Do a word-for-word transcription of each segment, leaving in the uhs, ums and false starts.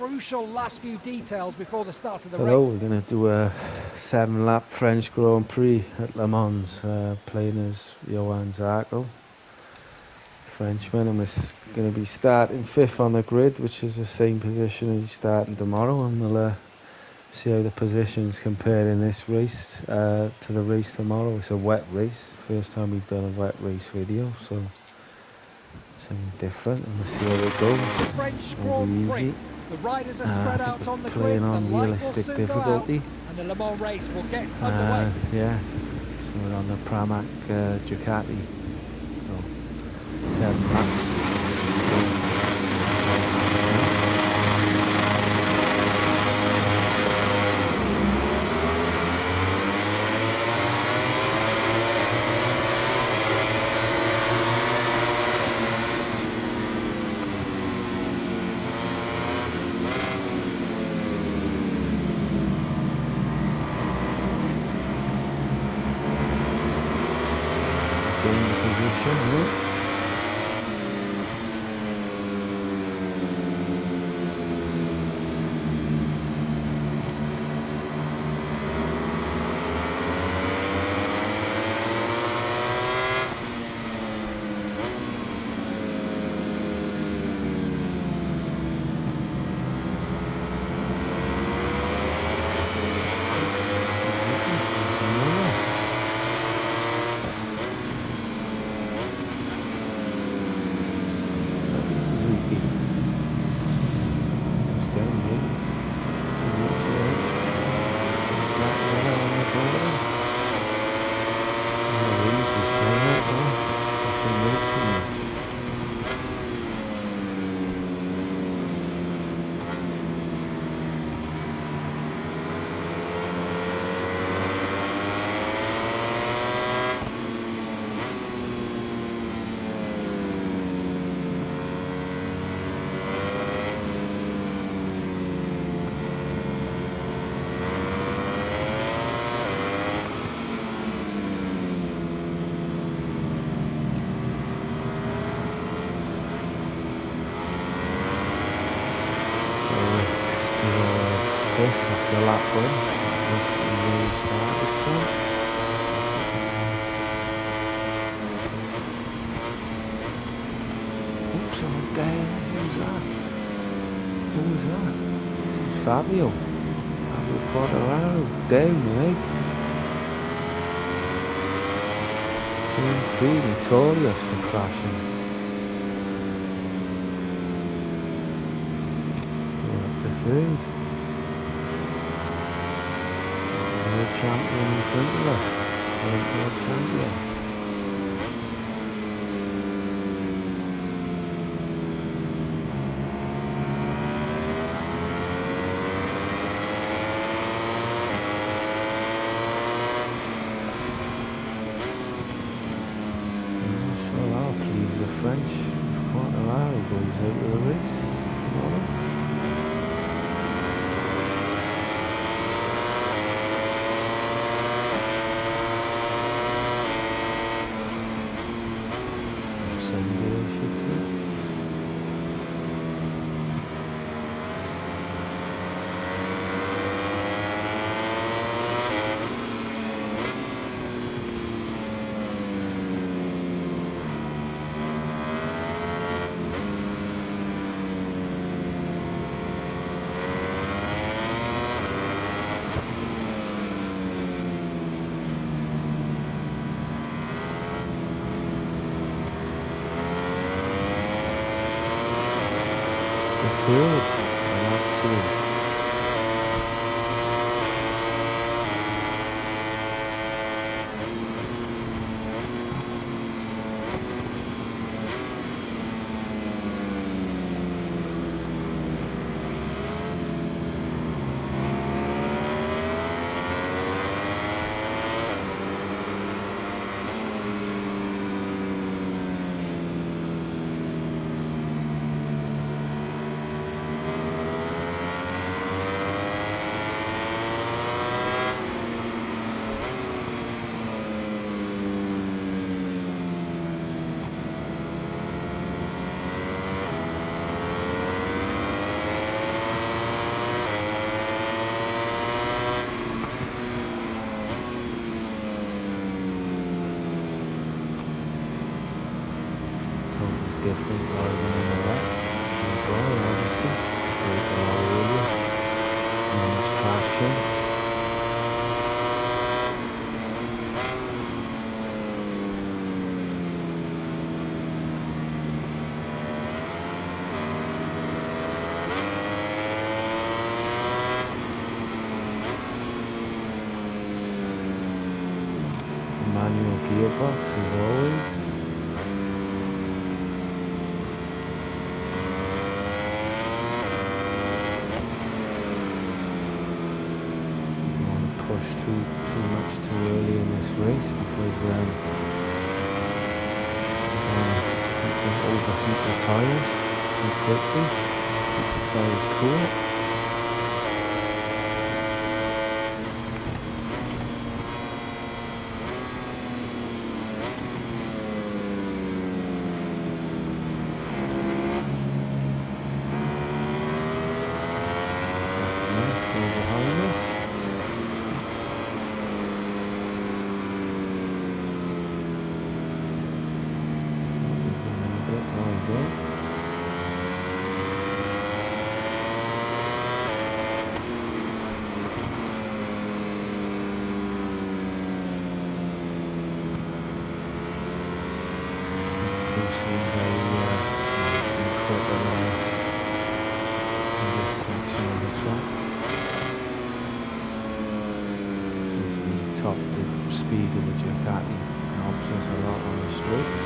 crucial last few details before the start of the Hello, race. we're going to do a seven lap French Grand Prix at Le Mans, uh, playing as Johann Zarco, Frenchman, and we're going to be starting fifth on the grid, which is the same position as he's starting tomorrow, and we'll uh, see how the positions compare in this race uh, to the race tomorrow. It's a wet race, first time we've done a wet race video, so something different, and we'll see how it goes. The French It'll be Grand Prix. easy. The riders are Uh, spread I out think on the we're grid. playing The on light will realistic soon go out, difficulty. and the Le Mans race will get Uh, underway. yeah, so we're on the Pramac uh, Ducati. So, seven laps. The lap one, really start this time. Oops, oh damn, who's that? Who's that? It's Fabio. Fabio Quartararo, down, right? Seems to be notorious for crashing. We're up to third. World champion in front of us. World, world champion. So that'll please the French. Quartararo goes out of the race tomorrow. Good. Lap two. gearbox as always. Don't want to push too too much too early in this race because um, you can overheat the tyres too quickly. Keep the tyres cool. Top the speed of the Ducati helps us a lot on the straights.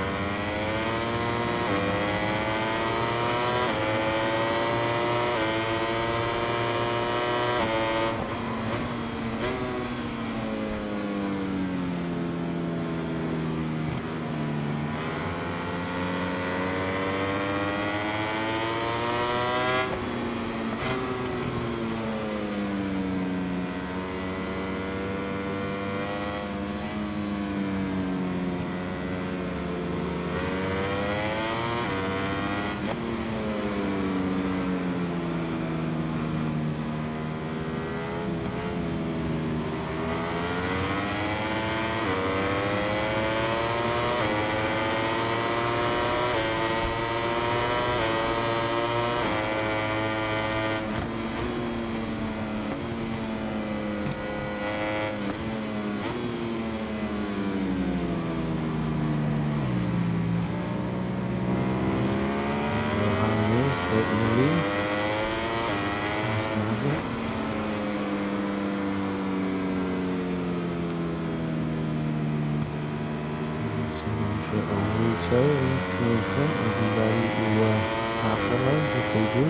So these two in front will be ready to uh, capitalize if they do.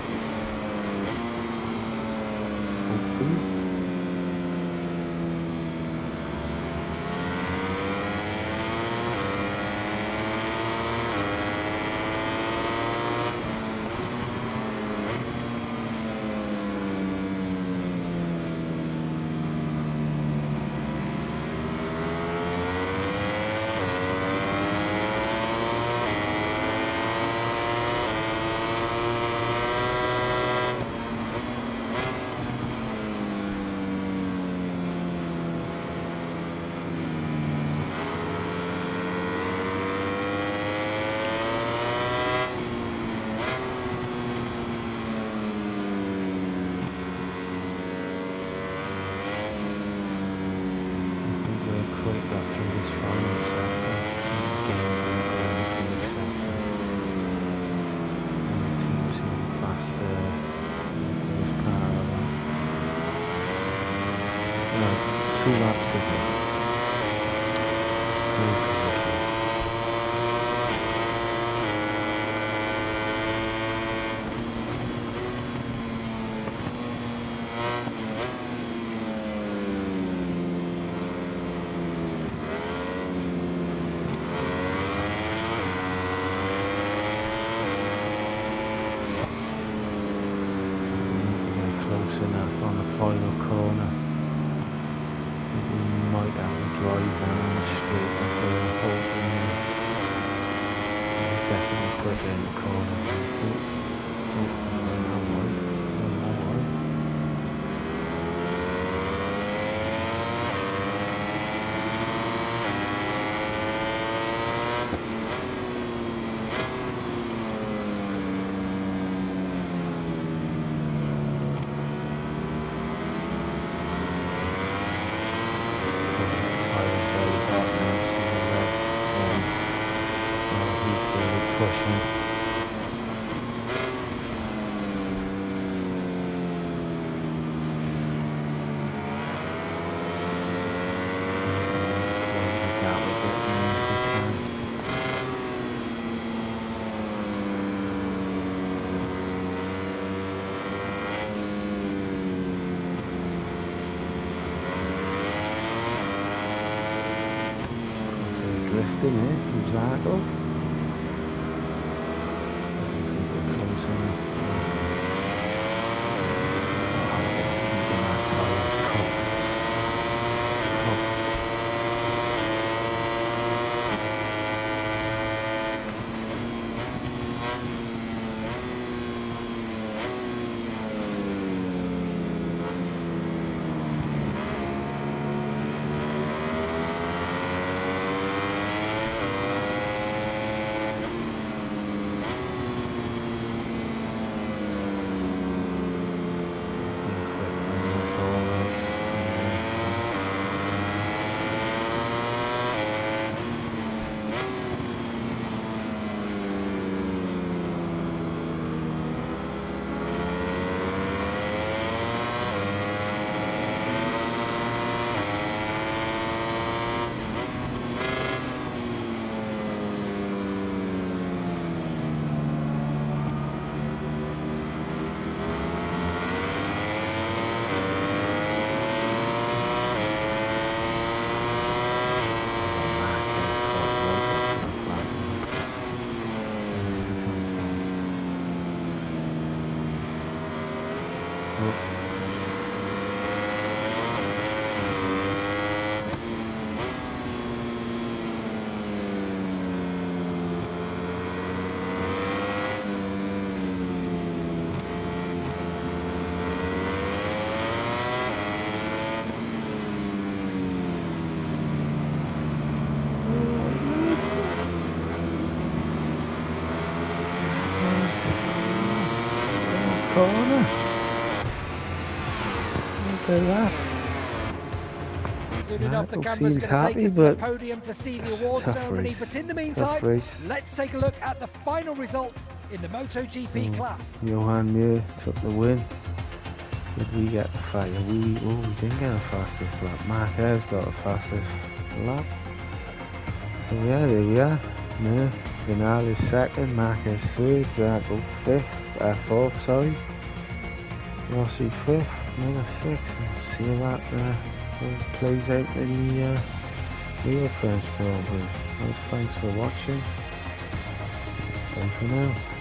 Hopefully. Two laps to go. Close enough on the final corner. We might have to drive down the street instead of hoping. It's definitely quicker in the corners, isn't it? Oh, no, no, no, no, no, no. Pushing. second here from Zarco. Keep it close on it. Corner. Look at that. Soon enough, the Michael camera's seems going to take happy, us to the but podium to see the it's a award tough ceremony. race. But in the Tough meantime, race. let's take a look at the final results in the MotoGP Mm. class. Johan Mir took the win. Did we get the fire? We oh we didn't get the fastest lap. Marquez got the fastest lap. So yeah, there we are. Mir, Vinales second, Marquez third, Zarco fifth, uh, fourth, sorry. Rossi fifth, Miller sixth. See how that uh, plays out in the uh, real French Grand Prix. Well, thanks for watching. Bye for now.